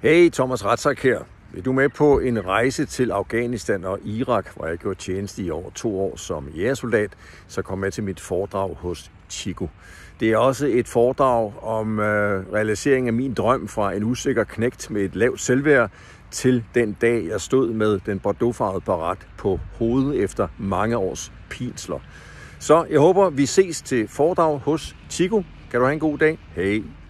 Hey, Thomas Ratzak her. Vil du med på en rejse til Afghanistan og Irak, hvor jeg gjorde tjeneste i over 2 år som jægersoldat, så kom med til mit foredrag hos Chico. Det er også et foredrag om realisering af min drøm fra en usikker knægt med et lavt selvværd til den dag, jeg stod med den bordeauxfarvede baret på hovedet efter mange års pinsler. Så jeg håber, vi ses til foredrag hos Chico. Kan du have en god dag? Hej.